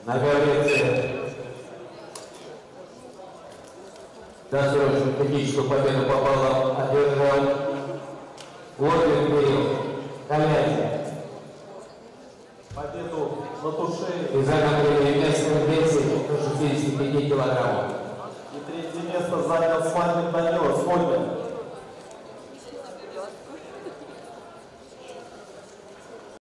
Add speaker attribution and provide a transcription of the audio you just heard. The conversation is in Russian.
Speaker 1: На Гаврице досрочную критическую победу попала, одержал Лорвин Кирилл Калязин.
Speaker 2: Победу Латушей.
Speaker 1: И занял третье место в весе до 65 килограммов.
Speaker 2: И третье место занял Славин Данила Сводин.